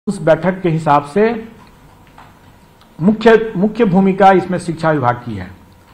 उस बैठक के हिसाब से मुख्य भूमिका इसमें शिक्षा विभाग की है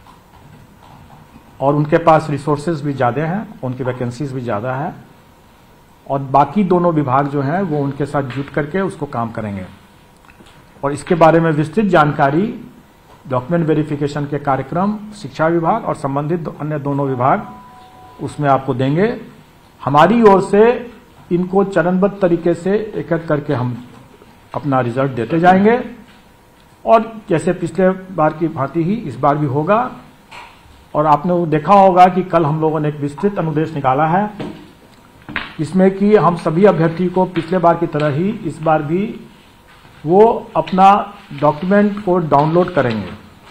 और उनके पास रिसोर्सेज भी ज़्यादा हैं, उनकी वैकेंसीज भी ज़्यादा है और बाकी दोनों विभाग जो हैं वो उनके साथ जुट करके उसको काम करेंगे। और इसके बारे में विस्तृत जानकारी डॉक्यूमेंट वेरिफिकेशन के कार्यक्रम शिक्षा विभाग और संबंधित अन्य दोनों विभाग उसमें आपको देंगे। हमारी ओर से इनको चरणबद्ध तरीके से एक एक करके हम अपना रिजल्ट देते जाएंगे और जैसे पिछले बार की भांति ही इस बार भी होगा। और आपने देखा होगा कि कल हम लोगों ने एक विस्तृत अनुदेश निकाला है इसमें कि हम सभी अभ्यर्थी को पिछले बार की तरह ही इस बार भी वो अपना डॉक्यूमेंट को डाउनलोड करेंगे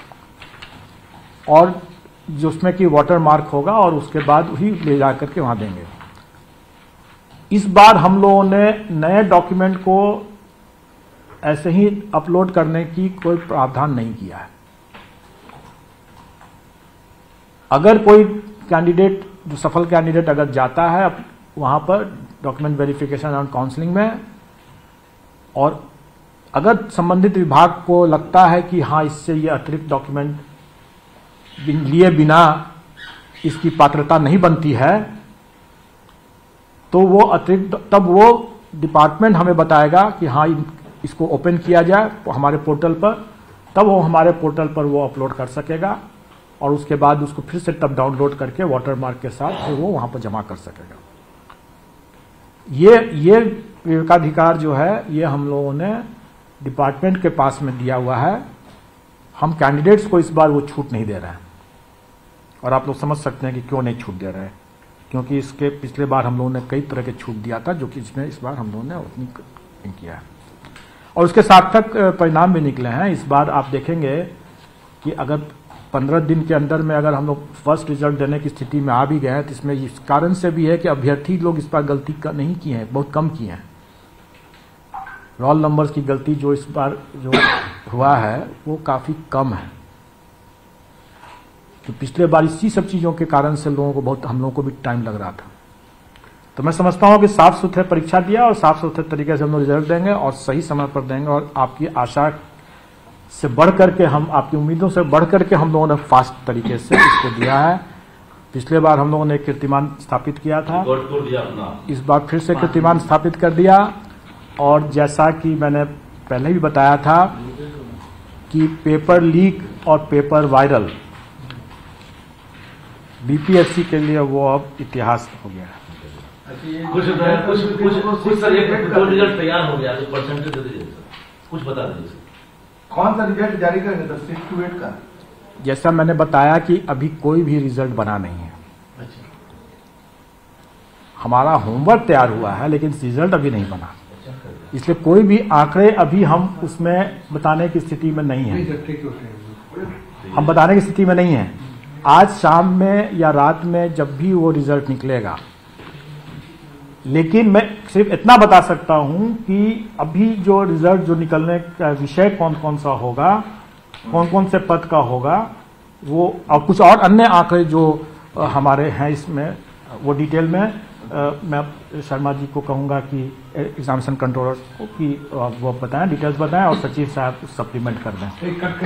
और जो उसमें कि वाटर मार्क होगा और उसके बाद ही ले जाकर के वहां देंगे। इस बार हम लोगों ने नए डॉक्यूमेंट को ऐसे ही अपलोड करने की कोई प्रावधान नहीं किया है। अगर कोई कैंडिडेट जो सफल कैंडिडेट अगर जाता है वहां पर डॉक्यूमेंट वेरिफिकेशन और काउंसलिंग में और अगर संबंधित विभाग को लगता है कि हाँ इससे ये अतिरिक्त डॉक्यूमेंट लिए बिना इसकी पात्रता नहीं बनती है तो वो अतिरिक्त तब वो डिपार्टमेंट हमें बताएगा कि हाँ इसको ओपन किया जाए हमारे पोर्टल पर, तब वो हमारे पोर्टल पर वो अपलोड कर सकेगा और उसके बाद उसको फिर से तब डाउनलोड करके वाटरमार्क के साथ फिर वो वहां पर जमा कर सकेगा। ये विवेकाधिकार जो है ये हम लोगों ने डिपार्टमेंट के पास में दिया हुआ है। हम कैंडिडेट्स को इस बार वो छूट नहीं दे रहे हैं और आप लोग समझ सकते हैं कि क्यों नहीं छूट दे रहे हैं, क्योंकि इसके पिछले बार हम लोगों ने कई तरह के छूट दिया था जो कि इसमें इस बार हम लोगों ने उतनी नहीं किया है और उसके सार्थक परिणाम भी निकले हैं। इस बार आप देखेंगे कि अगर 15 दिन के अंदर में अगर हम लोग फर्स्ट रिजल्ट देने की स्थिति में आ भी गए हैं तो इसमें इस कारण से भी है कि अभ्यर्थी लोग इस बार गलती नहीं की है, बहुत कम की हैं। रोल नंबर्स की गलती जो इस बार जो हुआ है वो काफी कम है, तो पिछले बार इसी सब चीजों के कारण से लोगों को बहुत हम लोगों को भी टाइम लग रहा था। तो मैं समझता हूं कि साफ सुथरे परीक्षा दिया और साफ सुथरे तरीके से हम लोग रिजल्ट देंगे और सही समय पर देंगे और आपकी आशा से बढ़ करके हम आपकी उम्मीदों से बढ़ करके हम लोगों ने फास्ट तरीके से इसको दिया है। पिछले बार हम लोगों ने कीर्तिमान स्थापित किया था, इस बार फिर से कीर्तिमान स्थापित कर दिया और जैसा कि मैंने पहले भी बताया था कि पेपर लीक और पेपर वायरल बीपीएससी के लिए वो अब इतिहास हो गया है। कुछ सर एक दो रिजल्ट तैयार हो गया तो परसेंटेज दे दीजिए सर, कुछ बता दीजिए कौन सा रिजल्ट जारी करेंगे तो 6 to 8 का। जैसा मैंने बताया कि अभी कोई भी रिजल्ट बना नहीं है। अच्छा। हमारा होमवर्क तैयार हुआ है लेकिन रिजल्ट अभी नहीं बना, इसलिए कोई भी आंकड़े अभी हम उसमें बताने की स्थिति में नहीं है, हम बताने की स्थिति में नहीं है। आज शाम में या रात में जब भी वो रिजल्ट निकलेगा, लेकिन मैं सिर्फ इतना बता सकता हूं कि अभी जो रिजल्ट जो निकलने का विषय कौन कौन सा होगा, कौन कौन से पद का होगा, वो और कुछ और अन्य आंकड़े जो हमारे हैं इसमें वो डिटेल में मैं शर्मा जी को कहूंगा कि एग्जामिनेशन कंट्रोलर को कि वो बताएं, डिटेल्स बताएं और सचिव साहब सप्लीमेंट कर दें।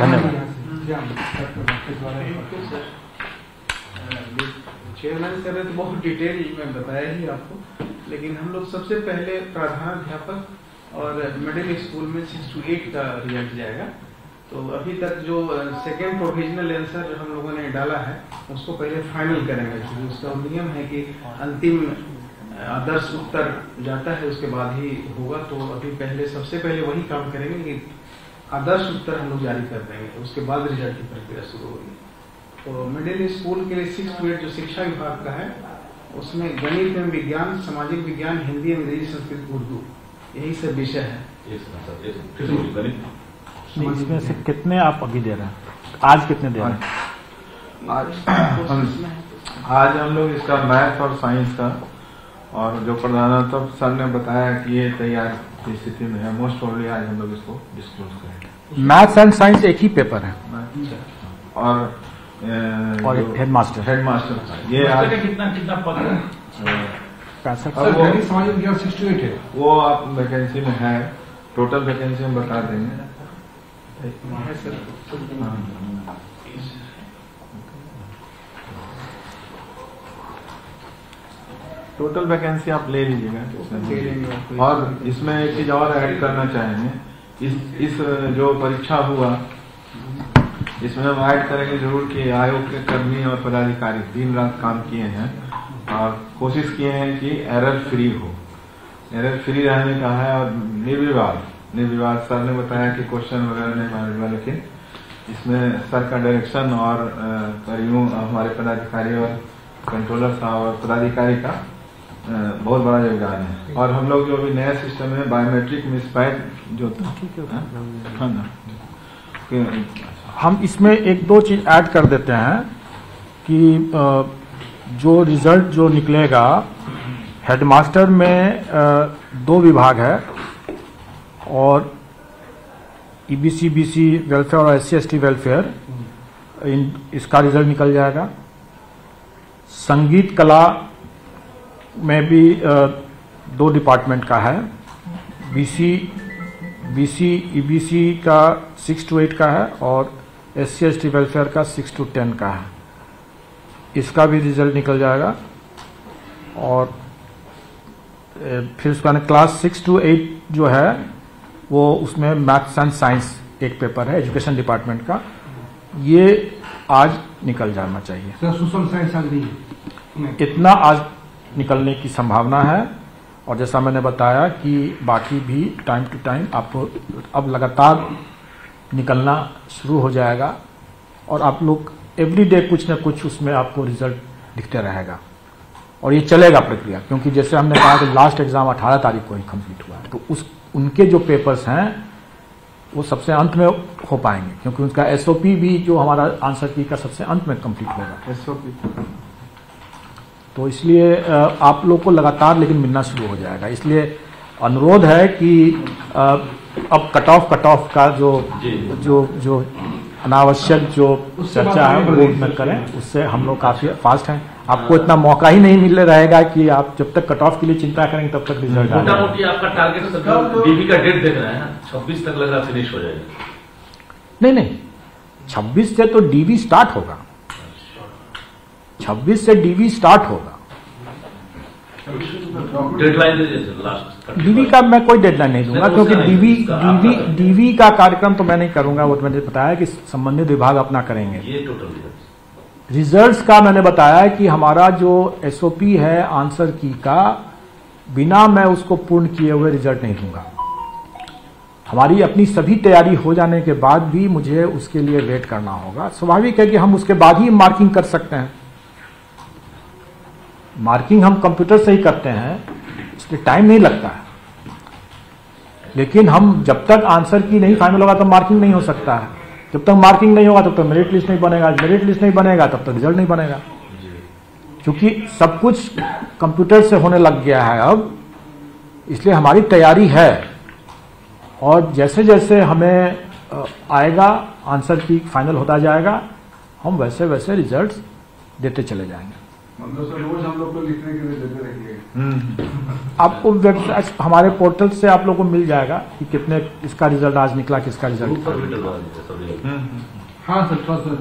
चेयरमैन सर ने तो बहुत डिटेल में बताया ही आपको, लेकिन हम लोग सबसे पहले प्रधानाध्यापक और मिडिल स्कूल में 6 to 8 का रिजल्ट जाएगा। तो अभी तक जो सेकेंड प्रोविजनल आंसर हम लोगों ने डाला है उसको पहले फाइनल करेंगे। उसका नियम है कि अंतिम आदर्श उत्तर जाता है उसके बाद ही होगा, तो अभी पहले सबसे पहले वही काम करेंगे कि आदर्श उत्तर हम लोग जारी कर देंगे, तो उसके बाद रिजल्ट की प्रक्रिया शुरू होगी। तो मिडिल स्कूल के लिए 6 to 8 जो शिक्षा विभाग का है उसमें गणित एवं विज्ञान, सामाजिक विज्ञान, हिंदी, अंग्रेजी, संस्कृत, उर्दू यही सब विषय है। इसमें से कितने आप अभी दे रहे हैं? आज कितने दे रहे हैं? आज हम लोग इसका मैथ और साइंस का, और जो प्रधानाध्यापक सर ने बताया कि ये तैयार की स्थिति में है, मोस्ट प्रोबेबली आज हम लोग इसको डिस्क्लोज करेंगे। मैथ्स एंड साइंस एक ही पेपर है और हेडमास्टर ये आज कितना पद है? 65 वो आप वैकेंसी में है टोटल वैकेंसी हम बता देंगे। है सर। टोटल वैकेंसी आप ले लीजिएगा। ले लेंगे। और इसमें एक चीज और ऐड करना चाहेंगे, इस जो परीक्षा हुआ इसमें हम ऐड करेंगे जरूर कि आयोग के कर्मी और पदाधिकारी दिन रात काम किए हैं और कोशिश किए हैं कि एरर फ्री हो, एरर फ्री रहने का है। और निर्विवाद सर ने बताया कि क्वेश्चन वगैरह नहीं मानेगा, लेकिन इसमें सर का डायरेक्शन और कर्मियों हमारे पदाधिकारी और कंट्रोलर साहब और पदाधिकारी का बहुत बड़ा योगदान है। और हम लोग जो अभी नया सिस्टम है बायोमेट्रिक मिसमैच जो हम इसमें एक दो चीज ऐड कर देते हैं कि जो रिजल्ट जो निकलेगा, हेडमास्टर में 2 विभाग है और ईबीसी बीसी वेलफेयर और SC/ST वेलफेयर, इसका रिजल्ट निकल जाएगा। संगीत कला में भी 2 डिपार्टमेंट का है, बीसी ईबीसी का 6 to 8 का है और SC/ST वेलफेयर का 6 to 10 का है, इसका भी रिजल्ट निकल जाएगा। और फिर उसका क्लास 6 to 8 जो है वो उसमें मैथ्स एंड साइंस एक पेपर है एजुकेशन डिपार्टमेंट का, ये आज निकल जाना चाहिए। सर सोशल साइंस आज नहीं है, इतना आज निकलने की संभावना है। और जैसा मैंने बताया कि बाकी भी टाइम टू टाइम आपको अब लगातार निकलना शुरू हो जाएगा और आप लोग एवरीडे कुछ न कुछ उसमें आपको रिजल्ट दिखते रहेगा और ये चलेगा प्रक्रिया। क्योंकि जैसे हमने कहा कि लास्ट एग्जाम 18 तारीख को ही कंप्लीट हुआ है, तो उनके जो पेपर्स हैं वो सबसे अंत में हो पाएंगे, क्योंकि उनका SOP भी जो हमारा आंसर की का सबसे अंत में कंप्लीट होगा SOP। तो इसलिए आप लोग को लगातार लेकिन मिलना शुरू हो जाएगा। इसलिए अनुरोध है कि अब कट ऑफ का जो अनावश्यक जो चर्चा है वो न करें, उससे हम लोग काफी फास्ट हैं। आपको इतना मौका ही नहीं मिल रहेगा कि आप जब तक कट ऑफ के लिए चिंता करेंगे तब तक रिजल्ट आएगा। मोटा मोटी आपका टारगेट डीबी का डेट देख रहे हैं 26 तक लग रहा फिनिश हो जाएगा। नहीं 26 से तो डीबी स्टार्ट होगा, 26 से डीबी स्टार्ट होगा। डेडलाइन दे दीजिए लास्ट। डीवी का मैं कोई डेडलाइन नहीं दूंगा, क्योंकि डीवी का कार्यक्रम तो मैं नहीं करूंगा, वो तो मैंने बताया कि संबंधित विभाग अपना करेंगे। ये टोटल रिजल्ट्स का मैंने बताया कि हमारा जो SOP है आंसर की का, बिना मैं उसको पूर्ण किए हुए रिजल्ट नहीं दूंगा। हमारी अपनी सभी तैयारी हो जाने के बाद भी मुझे उसके लिए वेट करना होगा। स्वाभाविक है कि हम उसके बाद ही मार्किंग कर सकते हैं। मार्किंग हम कंप्यूटर से ही करते हैं, इसलिए टाइम नहीं लगता है। लेकिन हम जब तक आंसर की नहीं फाइनल होगा तब मार्किंग नहीं हो सकता है। जब तक मार्किंग नहीं होगा तब तक मेरिट लिस्ट नहीं बनेगा, मेरिट लिस्ट नहीं बनेगा तब तक रिजल्ट नहीं बनेगा। क्योंकि सब कुछ कंप्यूटर से होने लग गया है अब, इसलिए हमारी तैयारी है। और जैसे जैसे हमें आएगा आंसर की फाइनल होता जाएगा, हम वैसे वैसे रिजल्ट्स देते चले जाएंगे। मतलब सर रोज हम लोग को लिखने के लिए देते रहिए। आपको वेबसाइट हमारे पोर्टल से आप लोगों को मिल जाएगा कि कितने इसका रिजल्ट आज निकला, किसका रिजल्ट। हाँ सर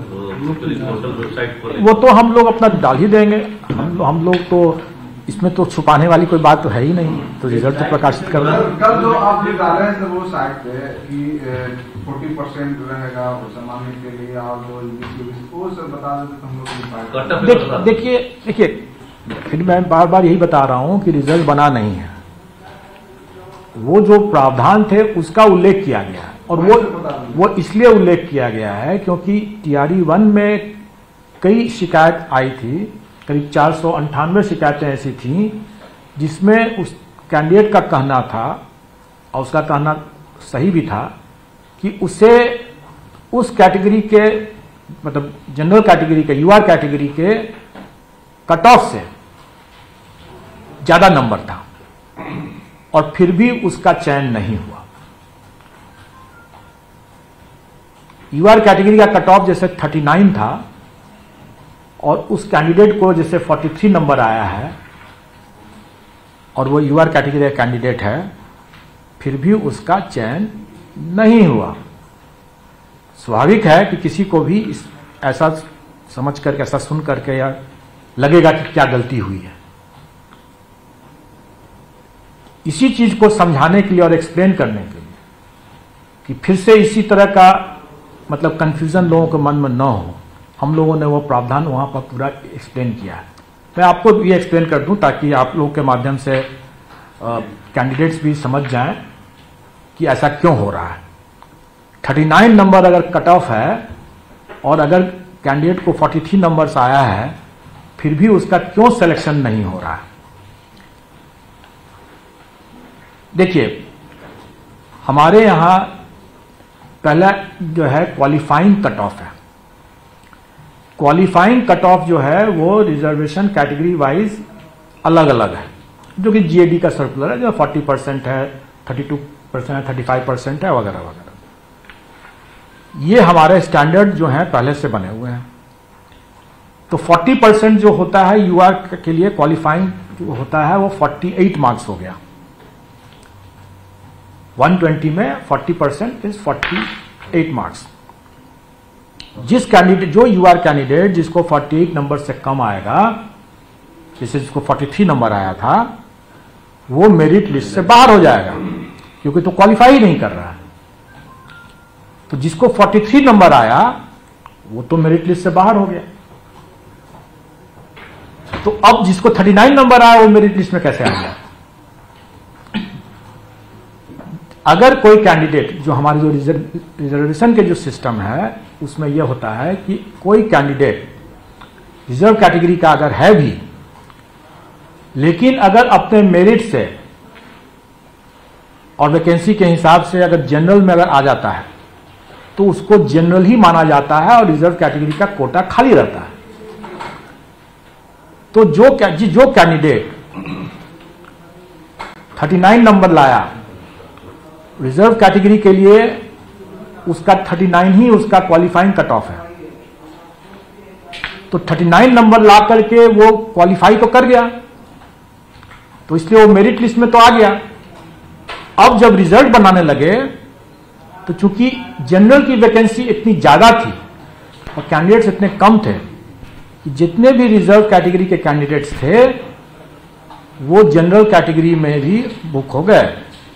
वो तो हम लोग अपना डाल ही देंगे। हम लोग तो इसमें तो छुपाने वाली कोई बात तो है ही नहीं, तो रिजल्ट तो प्रकाशित करना। कल जो आप ये डाले हैं वो साइट पे कि 40% रहेगा सामान्य के लिए और जो वो सब बता देते हम लोग। देखिए फिर मैं बार बार यही बता रहा हूं कि रिजल्ट बना नहीं है। वो जो प्रावधान थे उसका उल्लेख किया गया है, और वो इसलिए उल्लेख किया गया है क्योंकि TRE 1 में कई शिकायत आई थी, करीब 498 शिकायतें ऐसी थीं जिसमें उस कैंडिडेट का कहना था, और उसका कहना सही भी था, कि उसे उस कैटेगरी के मतलब जनरल कैटेगरी के UR कैटेगरी के कट ऑफ से ज्यादा नंबर था और फिर भी उसका चयन नहीं हुआ। UR कैटेगरी का कट ऑफ जैसे 39 था और उस कैंडिडेट को जैसे 43 नंबर आया है और वो UR कैटेगरी का कैंडिडेट है, फिर भी उसका चयन नहीं हुआ। स्वाभाविक है कि किसी को भी ऐसा समझ करके, ऐसा सुन करके या लगेगा कि क्या गलती हुई है। इसी चीज को समझाने के लिए और एक्सप्लेन करने के लिए कि फिर से इसी तरह का मतलब कंफ्यूजन लोगों के मन में न हो, हम लोगों ने वो प्रावधान वहां पर पूरा एक्सप्लेन किया है। मैं आपको ये एक्सप्लेन कर दूं ताकि आप लोगों के माध्यम से कैंडिडेट्स भी समझ जाएं कि ऐसा क्यों हो रहा है। 39 नंबर अगर कट ऑफ है और अगर कैंडिडेट को 43 नंबर्स आया है, फिर भी उसका क्यों सिलेक्शन नहीं हो रहा है। देखिए, हमारे यहां पहला जो है क्वालिफाइंग कट ऑफ है। क्वालिफाइंग कट ऑफ जो है वो रिजर्वेशन कैटेगरी वाइज अलग अलग है, जो कि जीएडी का सर्कुलर है, जो 40% है, 32% है, 35% है, वगैरह वगैरह। ये हमारे स्टैंडर्ड जो हैं पहले से बने हुए हैं। तो 40% जो होता है यूआर के लिए क्वालिफाइंग जो होता है वो 48 मार्क्स हो गया। 120 में 40% इज 48 मार्क्स। जिस कैंडिडेट, जो यूआर कैंडिडेट जिसको 48 नंबर से कम आएगा, जैसे जिसको 43 नंबर आया था, वो मेरिट लिस्ट से बाहर हो जाएगा, क्योंकि तो क्वालिफाई ही नहीं कर रहा है। तो जिसको 43 नंबर आया वो तो मेरिट लिस्ट से बाहर हो गया। तो अब जिसको 39 नंबर आया वो मेरिट लिस्ट में कैसे आ गया? अगर कोई कैंडिडेट, जो हमारे जो रिजर्वेशन के जो सिस्टम है उसमें यह होता है कि कोई कैंडिडेट रिजर्व कैटेगरी का अगर है भी, लेकिन अगर अपने मेरिट से और वैकेंसी के हिसाब से अगर जनरल में अगर आ जाता है तो उसको जनरल ही माना जाता है और रिजर्व कैटेगरी का कोटा खाली रहता है। तो जो कैंडिडेट 39 नंबर लाया, रिजर्व कैटेगरी के लिए उसका 39 ही उसका क्वालिफाइंग कट ऑफ है। तो 39 नंबर ला करके वो क्वालिफाई तो कर गया, तो इसलिए वो मेरिट लिस्ट में तो आ गया। अब जब रिजल्ट बनाने लगे तो चूंकि जनरल की वैकेंसी इतनी ज्यादा थी और कैंडिडेट्स इतने कम थे कि जितने भी रिजर्व कैटेगरी के कैंडिडेट्स थे वो जनरल कैटेगरी में भी बुक हो गए।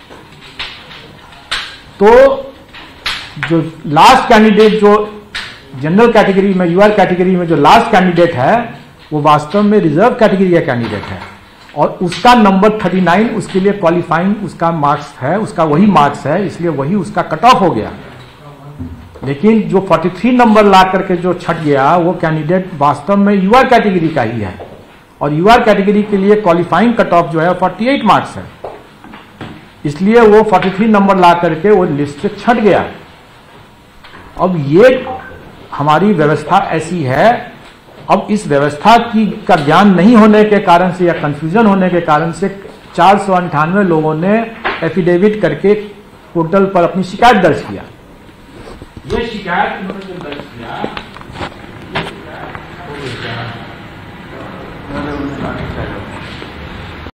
तो जो लास्ट कैंडिडेट, जो जनरल कैटेगरी में, यूआर कैटेगरी में जो लास्ट कैंडिडेट है, वो वास्तव में रिजर्व कैटेगरी का कैंडिडेट है और उसका नंबर 39 उसके लिए क्वालिफाइंग उसका मार्क्स है, उसका वही मार्क्स है, इसलिए वही उसका कट ऑफ हो गया। लेकिन जो 43 नंबर ला करके जो छट गया वो कैंडिडेट वास्तव में यूआर कैटेगरी का ही है और यूआर कैटेगरी के लिए क्वालिफाइंग कट ऑफ जो है 48 मार्क्स है, इसलिए वो 43 नंबर ला करके वो लिस्ट से छट गया। अब ये हमारी व्यवस्था ऐसी है। अब इस व्यवस्था का ज्ञान नहीं होने के कारण से या कंफ्यूजन होने के कारण से 498 लोगों ने एफिडेविट करके पोर्टल पर अपनी शिकायत दर्ज किया। ये शिकायत उन्होंने जो दर्ज किया,